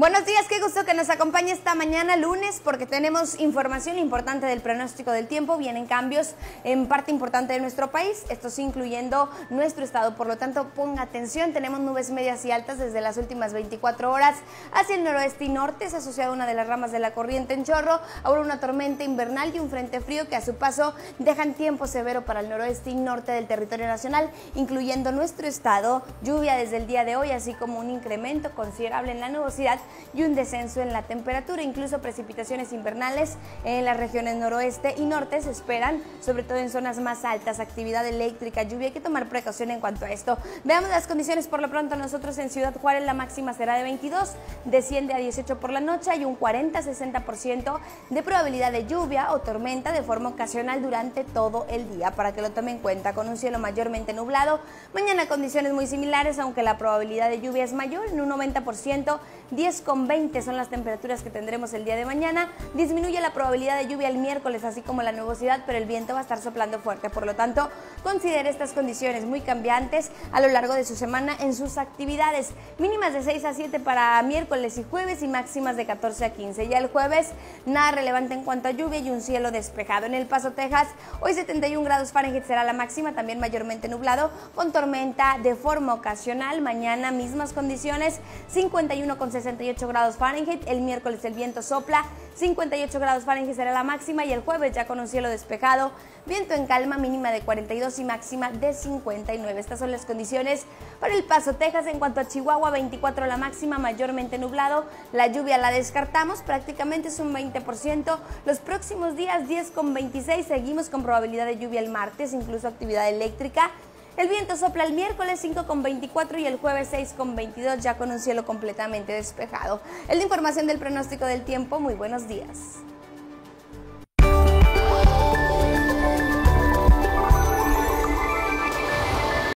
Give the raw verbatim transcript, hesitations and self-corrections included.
Buenos días, qué gusto que nos acompañe esta mañana lunes porque tenemos información importante del pronóstico del tiempo. Vienen cambios en parte importante de nuestro país, esto sí incluyendo nuestro estado, por lo tanto ponga atención. Tenemos nubes medias y altas desde las últimas veinticuatro horas hacia el noroeste y norte. Se asocia a una de las ramas de la corriente en chorro, ahora una tormenta invernal y un frente frío que a su paso dejan tiempo severo para el noroeste y norte del territorio nacional, incluyendo nuestro estado. Lluvia desde el día de hoy, así como un incremento considerable en la nubosidad y un descenso en la temperatura, incluso precipitaciones invernales en las regiones noroeste y norte se esperan, sobre todo en zonas más altas, actividad eléctrica, lluvia, hay que tomar precaución en cuanto a esto. Veamos las condiciones por lo pronto. Nosotros en Ciudad Juárez la máxima será de veintidós, desciende a dieciocho por la noche, hay un cuarenta a sesenta por ciento de probabilidad de lluvia o tormenta de forma ocasional durante todo el día, para que lo tome en cuenta, con un cielo mayormente nublado. Mañana condiciones muy similares, aunque la probabilidad de lluvia es mayor, en un noventa por ciento, diez con veinte son las temperaturas que tendremos el día de mañana. Disminuye la probabilidad de lluvia el miércoles, así como la nubosidad, pero el viento va a estar soplando fuerte. Por lo tanto, considere estas condiciones muy cambiantes a lo largo de su semana en sus actividades. Mínimas de seis a siete para miércoles y jueves y máximas de catorce a quince. Ya el jueves, nada relevante en cuanto a lluvia y un cielo despejado. En El Paso, Texas, hoy setenta y un grados Fahrenheit será la máxima, también mayormente nublado, con tormenta de forma ocasional. Mañana, mismas condiciones, cincuenta y uno con sesenta y ocho grados Fahrenheit. El miércoles el viento sopla, cincuenta y ocho grados Fahrenheit será la máxima, y el jueves ya con un cielo despejado, viento en calma, mínima de cuarenta y dos y máxima de cincuenta y nueve. Estas son las condiciones para El Paso, Texas. En cuanto a Chihuahua, veinticuatro la máxima, mayormente nublado, la lluvia la descartamos, prácticamente es un veinte por ciento. Los próximos días, diez con veintiséis, seguimos con probabilidad de lluvia el martes, incluso actividad eléctrica. El viento sopla el miércoles cinco con veinticuatro y el jueves seis con veintidós, ya con un cielo completamente despejado. Es la información del pronóstico del tiempo. Muy buenos días.